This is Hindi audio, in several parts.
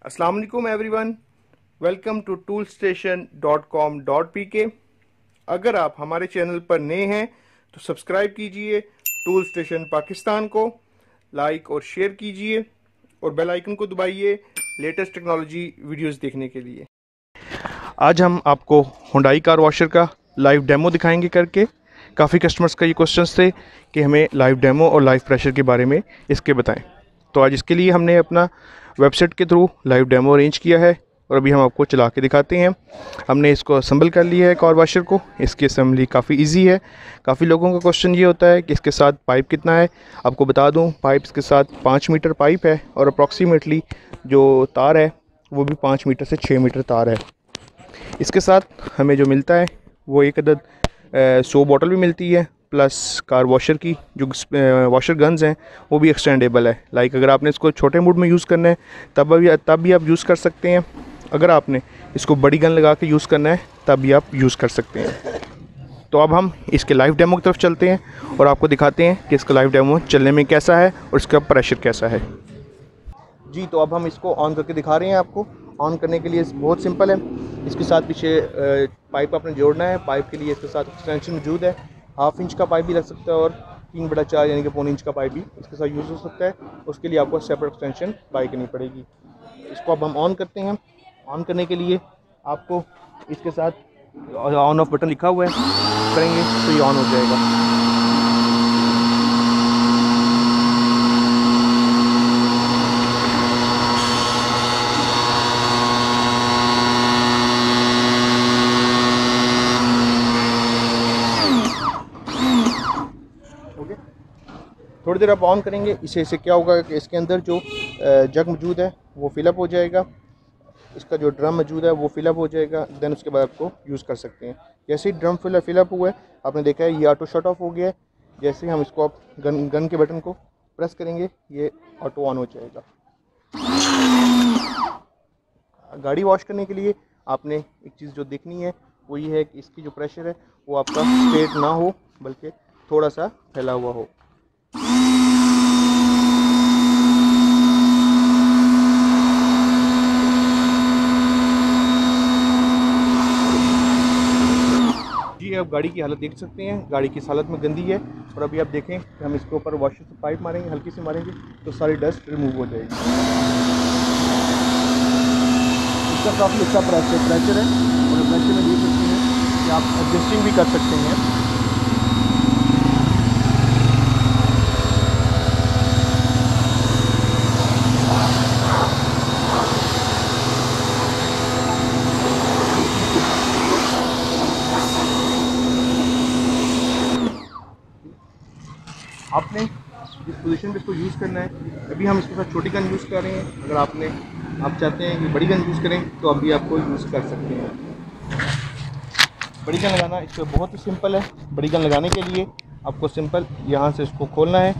अस्सलाम वालेकुम एवरीवन, वेलकम टू toolstation.com.pk। अगर आप हमारे चैनल पर नए हैं तो सब्सक्राइब कीजिए टूल स्टेशन पाकिस्तान को, लाइक और शेयर कीजिए और बेल आइकन को दबाइए लेटेस्ट टेक्नोलॉजी वीडियोस देखने के लिए। आज हम आपको हुंडई कार वॉशर का लाइव डेमो दिखाएंगे करके। काफ़ी कस्टमर्स का ये क्वेश्चंस थे कि हमें लाइव डेमो और लाइव प्रेशर के बारे में इसके बताएं, तो आज इसके लिए हमने अपना वेबसाइट के थ्रू लाइव डेमो अरेंज किया है और अभी हम आपको चला के दिखाते हैं। हमने इसको असेंबल कर लिया है कार वॉशर को। इसकी असेंबली काफ़ी इजी है। काफ़ी लोगों का क्वेश्चन ये होता है कि इसके साथ पाइप कितना है। आपको बता दूं, पाइप इसके साथ 5 मीटर पाइप है और अप्रॉक्सीमेटली जो तार है वो भी 5 मीटर से 6 मीटर तार है। इसके साथ हमें जो मिलता है वो एक अदद 100 बॉटल भी मिलती है, प्लस कार वॉशर की जो वॉशर गन्स हैं वो भी एक्सटेंडेबल है। लाइक अगर आपने इसको छोटे मूड में यूज़ करना है तब भी आप यूज़ कर सकते हैं। अगर आपने इसको बड़ी गन लगा के यूज़ करना है तब भी आप यूज़ कर सकते हैं। तो अब हम इसके लाइव डेमो की तरफ चलते हैं और आपको दिखाते हैं कि इसका लाइव डेमो चलने में कैसा है और इसका प्रेशर कैसा है। जी, तो अब हम इसको ऑन करके दिखा रहे हैं आपको। ऑन करने के लिए बहुत सिंपल है। इसके साथ पीछे पाइप आपने जोड़ना है। पाइप के लिए इसके साथ एक्सटेंशन मौजूद है। 1/2 इंच का पाइप भी लग सकता है और 3/4 यानी कि पौने इंच का पाइप भी इसके साथ यूज़ हो सकता है। उसके लिए आपको सेपरेट एक्सटेंशन बाई करनी पड़ेगी। इसको अब हम ऑन करते हैं। ऑन करने के लिए आपको इसके साथ ऑन ऑफ बटन लिखा हुआ है, करेंगे तो ये ऑन हो जाएगा। ओके, थोड़ी देर आप ऑन करेंगे। इससे क्या होगा कि इसके अंदर जो जग मौजूद है वो फिलअप हो जाएगा। इसका जो ड्रम मौजूद है वो फिलअप हो जाएगा। देन उसके बाद आपको यूज़ कर सकते हैं। जैसे ही ड्रम फिलअप हुआ है, आपने देखा है ये ऑटो शट ऑफ हो गया है। जैसे ही हम इसको आप गन के बटन को प्रेस करेंगे ये ऑटो ऑन हो जाएगा। गाड़ी वॉश करने के लिए आपने एक चीज़ जो देखनी है वो ये है कि इसकी जो प्रेशर है वो आपका स्ट्रेट ना हो बल्कि थोड़ा सा फैला हुआ हो। जी, आप गाड़ी की हालत देख सकते हैं। गाड़ी की हालत में गंदी है और अभी आप देखें कि हम इसके ऊपर वॉशर से पाइप मारेंगे, हल्की से मारेंगे तो सारी डस्ट रिमूव हो जाएगी। इसका काफ़ी अच्छा प्रेशर है और प्रेशर में देख सकते हैं कि आप एडजस्टिंग भी कर सकते हैं। आपने जिस पोजीशन पे इसको यूज़ करना है, अभी हम इसके साथ छोटी गन यूज़ कर रहे हैं। अगर आप चाहते हैं कि बड़ी गन यूज़ करें तो अभी आपको यूज़ कर सकते हैं। बड़ी गन लगाना इस पर बहुत ही सिंपल है। बड़ी गन लगाने के लिए आपको सिंपल यहाँ से इसको खोलना है।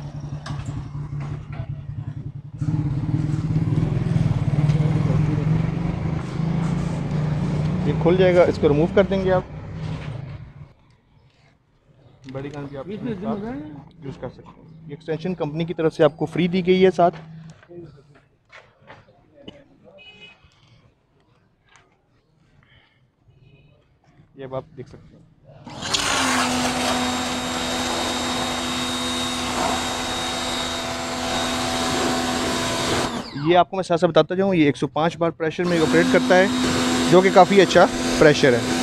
ये खुल जाएगा, इसको रिमूव कर देंगे आप। बड़ी गन भी आप यूज़ कर सकते हैं। ये एक्सटेंशन कंपनी की तरफ से आपको फ्री दी गई है साथ। ये अब आप देख सकते हैं। ये आपको मैं साथ साथ बताता जाऊँ, ये 105 बार प्रेशर में ऑपरेट करता है, जो कि काफ़ी अच्छा प्रेशर है।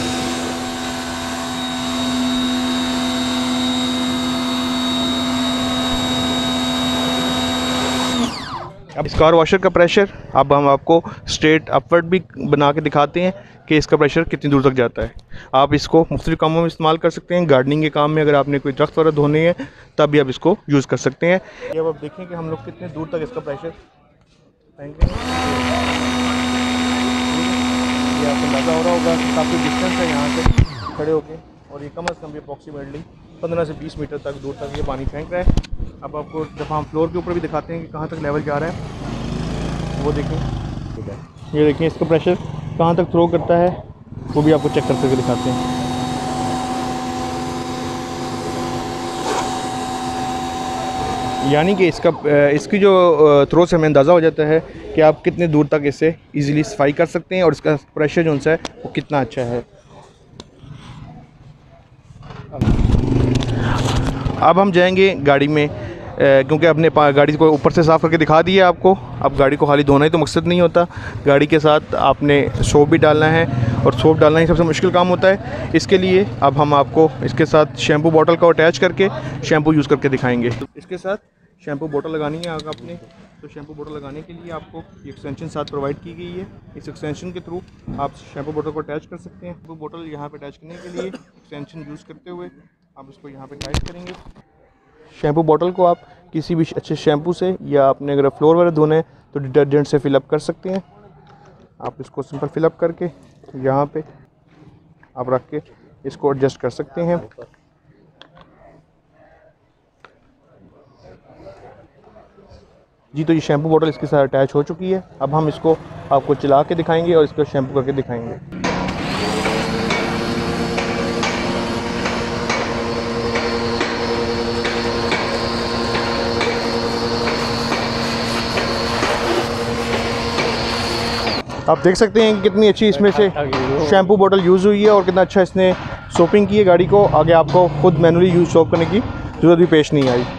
अब इस कार वॉशर का प्रेशर अब हम आपको स्ट्रेट अपवर्ड भी बना के दिखाते हैं कि इसका प्रेशर कितनी दूर तक जाता है। आप इसको मुख्तलिफ कामों में इस्तेमाल कर सकते हैं। गार्डनिंग के काम में अगर आपने कोई दरख्त वगैरह धोने हैं तब भी आप इसको यूज़ कर सकते हैं। अब आप देखें कि हम लोग कितने दूर तक इसका प्रेशर फेंकेंगे। ये आपको अंदाज़ा हो रहा होगा काफ़ी डिस्टेंस है यहाँ से खड़े होके, और ये कम अज़ कम भी अप्रॉक्सीमेटली 15 से 20 मीटर तक दूर तक ये पानी फेंक रहा है। अब आपको जब हम फ्लोर के ऊपर भी दिखाते हैं कि कहाँ तक लेवल जा रहा है, वो देखें। ये देखें इसका प्रेशर कहाँ तक थ्रो करता है, वो भी आपको चेक करके दिखाते हैं। यानी कि इसकी जो थ्रो से हमें अंदाज़ा हो जाता है कि आप कितने दूर तक इसे इजीली सफाई कर सकते हैं और इसका प्रेशर जो है वो कितना अच्छा है। अब हम जाएंगे गाड़ी में, क्योंकि अपने गाड़ी को ऊपर से साफ़ करके दिखा दिया आपको। अब गाड़ी को खाली धोना ही तो मकसद नहीं होता, गाड़ी के साथ आपने सोप भी डालना है और सोप डालना ही सबसे मुश्किल काम होता है। इसके लिए अब हम आपको इसके साथ शैम्पू बॉटल को अटैच करके शैम्पू यूज़ करके दिखाएंगे। इसके साथ शैम्पू बॉटल लगानी है आगे आपने, तो शैम्पू बॉटल लगाने के लिए आपको ये एक्सटेंशन साथ प्रोवाइड की गई है। इस एक्सटेंशन के थ्रू आप शैम्पू बॉटल को अटैच कर सकते हैं। शैम्पू बॉटल यहाँ पे अटैच करने के लिए एक्सटेंशन यूज़ करते हुए आप इसको यहाँ पे टाइट करेंगे। शैम्पू बॉटल को आप किसी भी अच्छे शैम्पू से या अपने अगर फ्लोर वगैरह धोने हैं तो डिटर्जेंट से फिलअप कर सकते हैं। आप इसको सिंपल फिलअप करके यहाँ पे आप रख के इसको एडजस्ट कर सकते हैं। जी, तो ये शैम्पू बॉटल इसके साथ अटैच हो चुकी है। अब हम इसको आपको चला के दिखाएंगे और इसको शैम्पू करके दिखाएंगे। आप देख सकते हैं कि कितनी अच्छी इसमें से शैम्पू बॉटल यूज़ हुई है और कितना अच्छा इसने सोपिंग की है गाड़ी को। आगे आपको खुद मैनुअली यूज़ सोप करने की ज़रूरत भी पेश नहीं आई।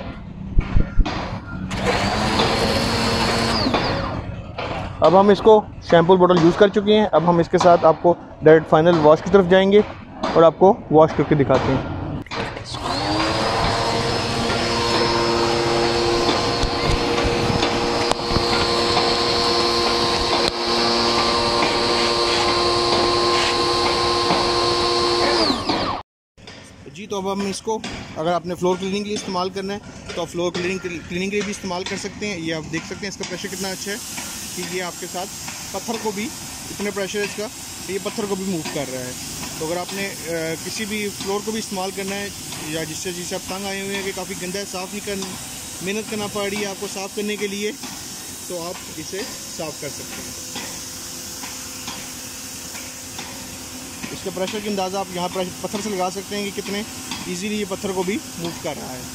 अब हम इसको शैम्पू बॉटल यूज़ कर चुके हैं। अब हम इसके साथ आपको डायरेक्ट फाइनल वॉश की तरफ जाएंगे और आपको वॉश करके दिखाते हैं। जी, तो अब हम इसको अगर आपने फ्लोर क्लीनिंग के लिए इस्तेमाल करना है तो आप फ्लोर क्लीनिंग के लिए भी इस्तेमाल कर सकते हैं। ये आप देख सकते हैं इसका प्रेशर कितना अच्छा है कि ये आपके साथ पत्थर को भी, इतने प्रेशर है इसका, ये पत्थर को भी मूव कर रहा है। तो अगर आपने किसी भी फ्लोर को भी इस्तेमाल करना है या जिससे आप तंग आए हुए हैं कि काफ़ी गंदा है, साफ़ नहीं कर मेहनत करना पड़ रही है आपको साफ़ करने के लिए, तो आप इसे साफ़ कर सकते हैं। इसके प्रेशर की अंदाज़ा आप यहाँ पत्थर से लगा सकते हैं कि कितने इजीली ये पत्थर को भी मूव कर रहा है।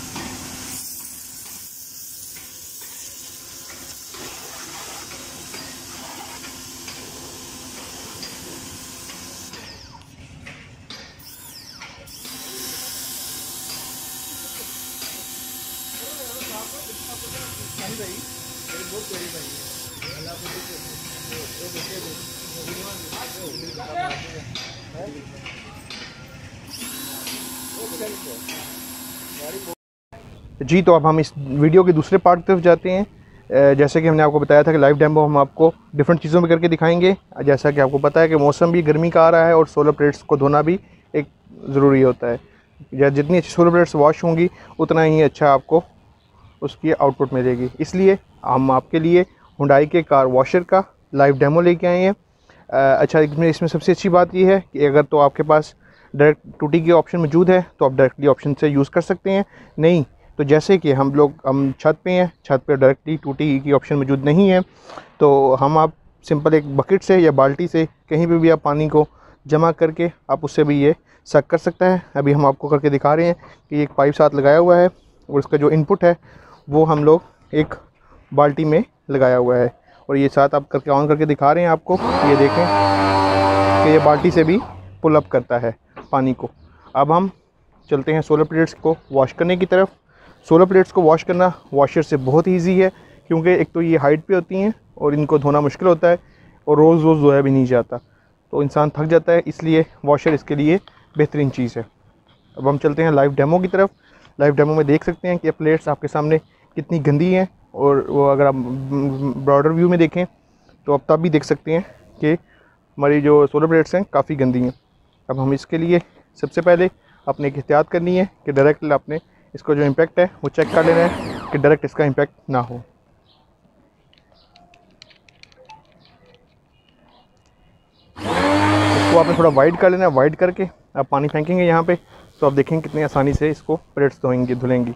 जी, तो अब हम इस वीडियो के दूसरे पार्ट की तरफ जाते हैं। जैसे कि हमने आपको बताया था कि लाइव डेमो हम आपको डिफरेंट चीज़ों में करके दिखाएंगे। जैसा कि आपको पता है कि मौसम भी गर्मी का आ रहा है और सोलर प्लेट्स को धोना भी एक ज़रूरी होता है। या जितनी अच्छी सोलर प्लेट्स वॉश होंगी उतना ही अच्छा आपको उसकी आउटपुट मिलेगी। इसलिए हम आपके लिए हुंडई के कार वॉशर का लाइव डेमो लेके आए हैं। अच्छा, इसमें सबसे अच्छी बात यह है कि अगर तो आपके पास डायरेक्ट टूटी की ऑप्शन मौजूद है तो आप डायरेक्टली ऑप्शन से यूज़ कर सकते हैं। नहीं तो जैसे कि हम छत पे हैं, छत पे डायरेक्टली टूटी की ऑप्शन मौजूद नहीं है, तो आप सिंपल एक बकेट से या बाल्टी से कहीं पे भी आप पानी को जमा करके आप उससे भी ये सक कर सकता है। अभी हम आपको करके दिखा रहे हैं कि एक पाइप साथ लगाया हुआ है और इसका जो इनपुट है वो हम लोग एक बाल्टी में लगाया हुआ है और ये साथ आप करके ऑन करके दिखा रहे हैं आपको। ये देखें कि ये बाल्टी से भी पुल अप करता है पानी को। अब हम चलते हैं सोलर प्लेट्स को वॉश करने की तरफ। सोलर प्लेट्स को वॉश करना वॉशर से बहुत ईजी है, क्योंकि एक तो ये हाइट पे होती हैं और इनको धोना मुश्किल होता है और रोज़ रोज़ धोया भी नहीं जाता, तो इंसान थक जाता है, इसलिए वॉशर इसके लिए बेहतरीन चीज़ है। अब हम चलते हैं लाइव डेमो की तरफ। लाइव डेमो में देख सकते हैं कि प्लेट्स आपके सामने कितनी गंदी हैं और वो अगर आप ब्रॉडर व्यू में देखें तो आप तब भी देख सकते हैं कि हमारी जो सोलर प्लेट्स हैं काफ़ी गंदी हैं। अब हम इसके लिए सबसे पहले अपने एक एहतियात करनी है कि डायरेक्ट आपने इसको जो इम्पैक्ट है वो चेक कर लेना है कि डायरेक्ट इसका इम्पैक्ट ना हो। इसको आपने थोड़ा वाइड कर लेना है। वाइड करके आप पानी फेंकेंगे यहाँ पे तो आप देखेंगे कितनी आसानी से इसको प्लेट्स धुलेंगी।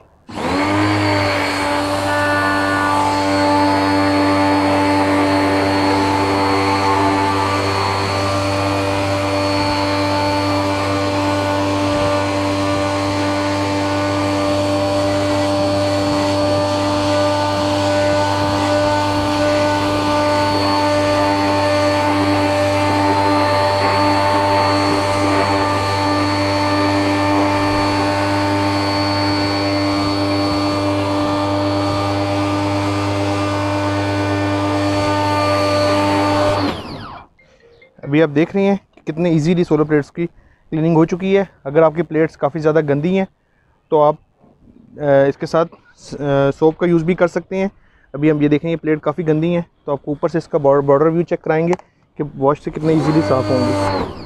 अभी आप देख रहे हैं कि कितने इजीली सोलर प्लेट्स की क्लीनिंग हो चुकी है। अगर आपकी प्लेट्स काफ़ी ज़्यादा गंदी हैं तो आप इसके साथ सोप का यूज़ भी कर सकते हैं। अभी हम ये देखें ये प्लेट काफ़ी गंदी हैं तो आपको ऊपर से इसका बॉर्डर व्यू चेक कराएंगे कि वॉश से कितने इजीली साफ़ होंगे।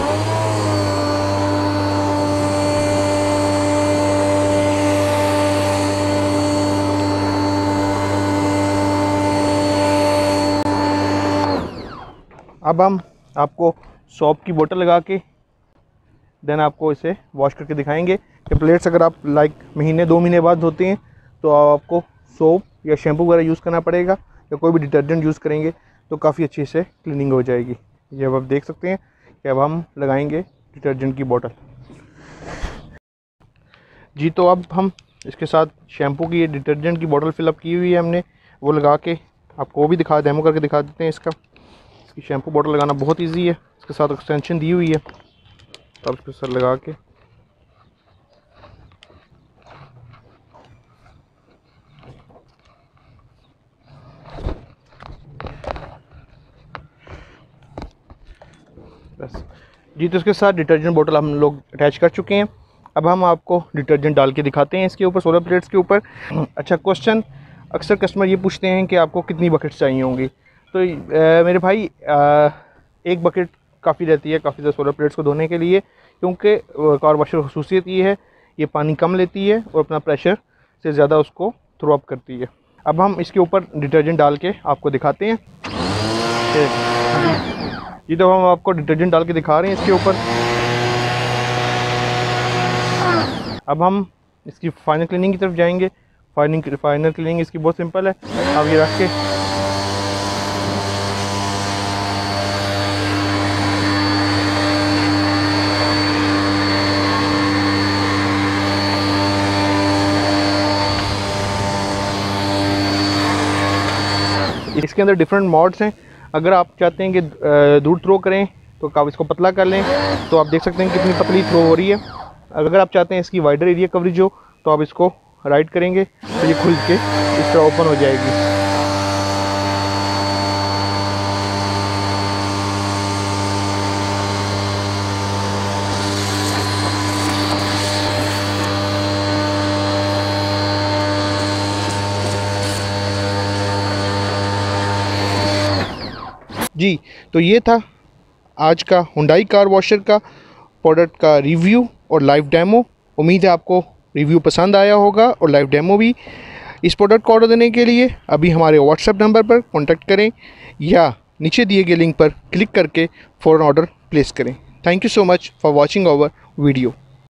अब हम आपको सोप की बोतल लगा के देन आपको इसे वॉश करके दिखाएंगे कि प्लेट्स अगर आप लाइक महीने 2 महीने बाद धोते हैं तो आपको सोप या शैम्पू वगैरह यूज़ करना पड़ेगा या कोई भी डिटर्जेंट यूज़ करेंगे तो काफ़ी अच्छी से क्लीनिंग हो जाएगी। ये अब आप देख सकते हैं कि अब हम लगाएंगे डिटर्जेंट की बोतल जी। तो अब हम इसके साथ शैम्पू की डिटर्जेंट की बोतल फिलअप की हुई है हमने, वो लगा के आपको वो भी डेमो करके दिखा देते हैं। इसकी शैम्पू बोतल लगाना बहुत ईजी है, इसके साथ एक्सटेंशन दी हुई है तो आप इसको सर लगा के बस जी। तो इसके साथ डिटर्जेंट बोतल हम लोग अटैच कर चुके हैं। अब हम आपको डिटर्जेंट डाल के दिखाते हैं इसके ऊपर, सोलर प्लेट्स के ऊपर। अच्छा क्वेश्चन, अक्सर कस्टमर ये पूछते हैं कि आपको कितनी बकेट्स चाहिए होंगी। तो मेरे भाई एक बकेट काफ़ी रहती है काफ़ी ज़्यादा सोलर प्लेट्स को धोने के लिए, क्योंकि कार वॉशर खसूसियत ये है ये पानी कम लेती है और अपना प्रेशर से ज़्यादा उसको थ्रो अप करती है। अब हम इसके ऊपर डिटर्जेंट डाल के आपको दिखाते हैं। ये तो हम आपको डिटर्जेंट डाल के दिखा रहे हैं इसके ऊपर। अब हम इसकी फाइनल क्लीनिंग की तरफ जाएंगे। फाइनल क्लीनिंग इसकी बहुत सिंपल है। आप ये रख के इसके अंदर डिफरेंट मोड्स हैं। अगर आप चाहते हैं कि दूर थ्रो करें तो आप इसको पतला कर लें, तो आप देख सकते हैं कितनी पतली थ्रो हो रही है। अगर आप चाहते हैं इसकी वाइडर एरिया कवरेज हो तो आप इसको राइट करेंगे तो ये खुल के इस तरह ओपन हो जाएगी। जी तो ये था आज का हुंडई कार वॉशर का प्रोडक्ट का रिव्यू और लाइव डेमो। उम्मीद है आपको रिव्यू पसंद आया होगा और लाइव डेमो भी। इस प्रोडक्ट को ऑर्डर देने के लिए अभी हमारे व्हाट्सएप नंबर पर कांटेक्ट करें या नीचे दिए गए लिंक पर क्लिक करके फ़ौरन ऑर्डर प्लेस करें। Thank you so much for watching our video.